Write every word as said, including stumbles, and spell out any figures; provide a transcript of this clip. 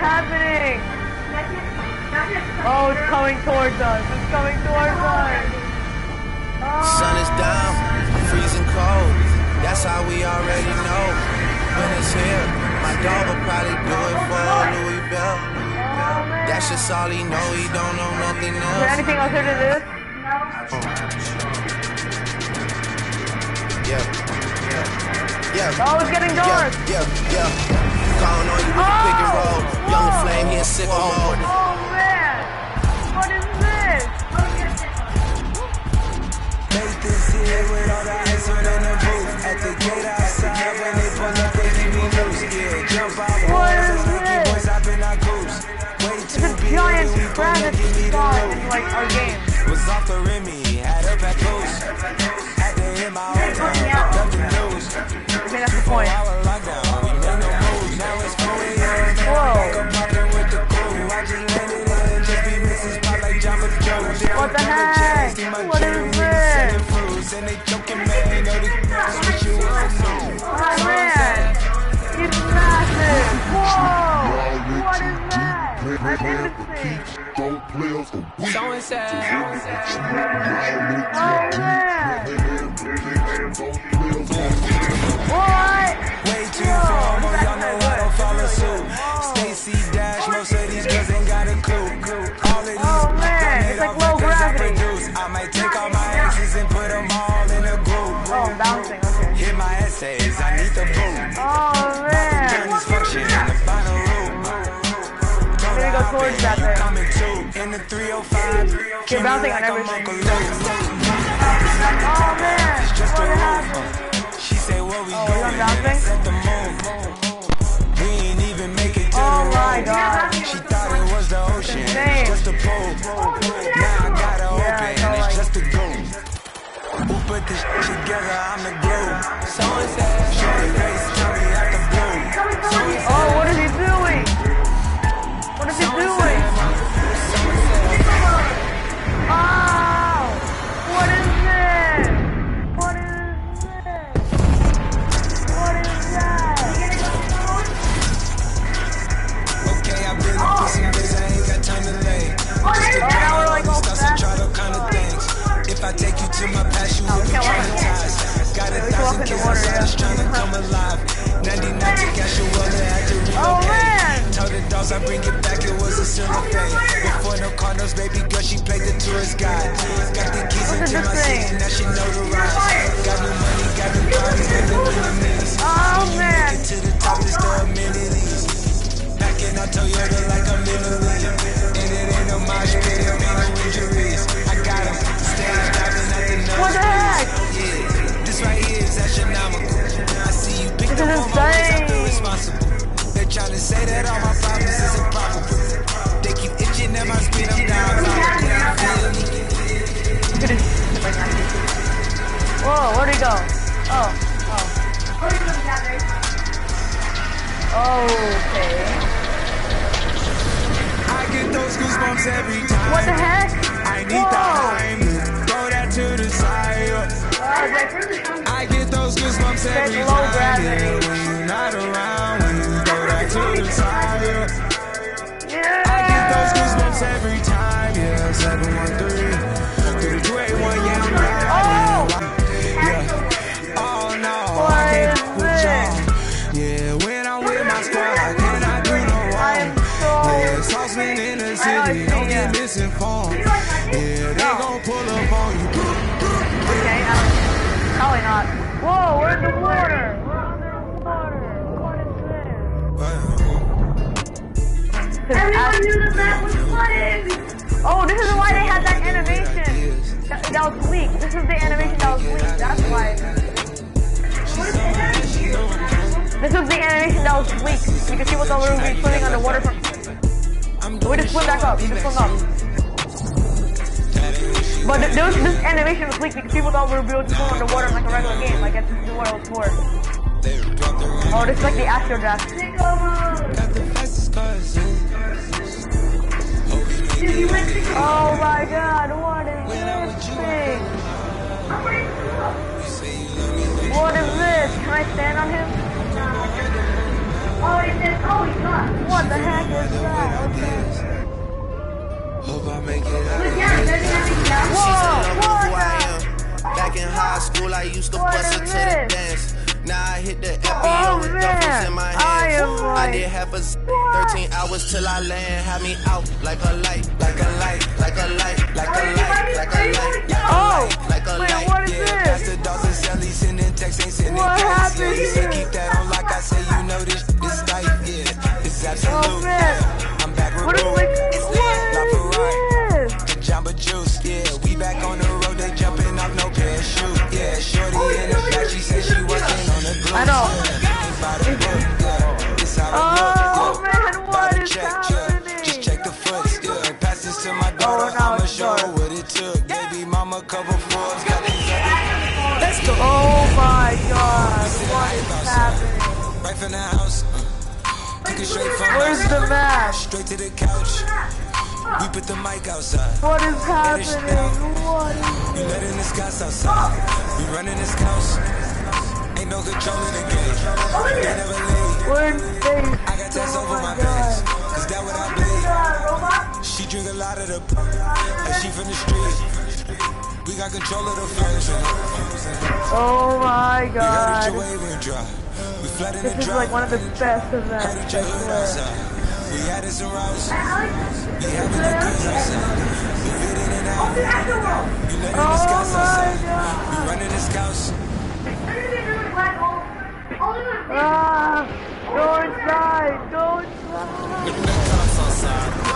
happening? Oh, it's coming towards us. It's coming towards us. Oh. Sun is down, freezing cold. That's how we already know when it's here. My dog will probably do it for Louis Bell. That's just all he know. He don't know nothing else. Is there anything else here to do? Yeah. Yeah. Oh, it's getting dark. Yeah. Yeah. Yeah. Calling on you with oh. a pick and roll. Young Flame, he in sicko mode. Oh man, what is this? Nathan's here with all the ice on in the booth. At the gate outside, when they pull up, they leave me loose. Yeah, jump out, what boys, is lucky this? boys, I've been our goose. Way It's too a big, giant we crab gonna that give me the spawned loot. in like our game. Was off the Remy, had up at Goose. Had to hit my own time, got the news. I think that's the point. Our lockdown, we made no moves. Now it's four a m Whoa. I'm popping with the crew. I just landed in, just be missing spot like Jamba Jones. What the heck? What is this? And they joking, man, know the switch you up. Oh man, it's massive. Whoa, what is that? That's interesting. So insane. Oh man. What? Way too far, more y'all know I don't follow suit. Stacy Dash, most of these girls ain't got a clue. All of these Oh man, it's like low gravity. I might take all my exes and put them all in a group. Oh, I'm bouncing, okay. Hit my essays, I need the boom. Oh Turn man. this function in the final room. I'm gonna go towards that You there. coming too in the three oh five. You're bouncing on everything. Uncle Luke. Oh man, what happened? She say what we Oh, doing, you're and bouncing? I set the moon. We ain't even make it to Oh the my road. god. She thought it was the ocean, insane. it's just a pool. Now I gotta Yeah, open, I know, it's like- just a go. Who put this together? I'm the glue. So and so, shorty face, tell me out the blue. So and so, Oh, what is he doing? What is he doing? Oh, what is this? What is this? What is that? okay, I've been up for some days, I ain't got time to lay. Oh, now we're like all Start some fast. try to kind of things. If I take you to my past, you Oh, will we be can't walk in the water. traumatized. Got a Yeah, we can walk thousand in the kids water, outside, yeah. just trying to come alive. ninety-nine to cash you well, I had to relocate. Oh man. Told the dogs I bring it back, it was a similar thing. Before no condos, baby girl, she played the tourist guide. Got the keys What's into this my thing? city, now she know the ride. Got new money, got new bodies, got new enemies. Oh man. Get to the top, it's the amenities. Packing out Toyota like I'm Italy. And it ain't no mosh pit, it ain't no injuries. I got him, stage diving at the nose. What the heck? Yeah, this right here is astronomical. I see you pick This up is on my ways, I feel insane. responsible. They're trying to say that all my problems is improbable. They keep itching at my speed, I'm down. Whoa, where'd he go? Oh, oh. Okay. I get those goosebumps every time. What the heck? I need Whoa. time. Throw that to the side. Uh, I get those goosebumps every low time. gravity. Yeah, when you're not around, when you throw that to the side. yeah. I get those goosebumps every time. Yeah, seven one three, three two eight one. Yeah, I'm riding. Oh! Yeah. Oh no, What I can't is with this? y'all. Yeah, when I'm with my squad, I cannot do no I am wrong. so... Yeah, sauceman in the I know city, it's don't me, get yeah. misinformed. Yeah, they gon' pull up on you. Okay, I don't... Probably not. Whoa, we're in the water! We're under the water! What is this? Everyone knew that that was flooding! Oh, this is why they had that animation! That, that was weak. This is the animation that was weak. That's why. This was the animation that was weak. You can see what the little weak swimming underwater from... We just swim back up. We just swim up. But th there was, this animation was weak. You can see what all we were able to swim underwater in like a regular game. Like that's this is what it was for. Oh, this is like the Astro Draft. Oh my god, what is this thing? What is this? Can I stand on him? Oh, is it? Oh, he's not. What the heck is that? Hope I make it out. But yeah, they're gonna be down. She said, Whoa, "Love what who I the- am." Back in high school, I used to What bust is her to this? the dance. Now I hit the F B Oh, O with man. duffels in my hands. I am I like- did half a z- thirteen hours till I land. Had me out like a light, like a light, like a light, like a light, like a light, Oh, like a wait, light. what is Yeah, this? Pastor Dawson Sally sending texts, ain't sending What texts. happened Yeah, he said here? keep that on like I say, you know this this tight. Yeah, it's absolute. Oh, man. I'm back with What is Rue. like, It's what lit, La Ferrari. is this? The Jamba Juice, yeah, we back on the road, they jumping off no parachute. Yeah, shorty in the back, she said she working on the glue. I know. Yeah, ain't by the book, yeah, it's how it Oh, look, yeah. man, By what the is check, happening? yeah, just check the foots, yeah. Pass this to my daughter, now I'ma it's show her dark. what it took. Baby mama cover Forbes, got these other. Let's go. Oh my god, what is happening? Right from the house, uh, took it straight from Where's us, the map? straight to the couch. We put the mic outside. What is happening? What is We letting the scouts outside. We running this house. Ain't no control in the game. They never leave. We're in space. I got tests Oh over my my veins. god. Cause that what I bleed. She drink a lot of the and she from the street. We got control of the flows. Oh my We heard god. your wave and drop. We flooding the This is drop. like one of the best Heard events, your I hood swear. outside. We had it some routes. We having the goods outside. We fit in and out. We letting the Oh scouts my outside. god. We running the scouts. Ah, go inside, go inside. The cops outside.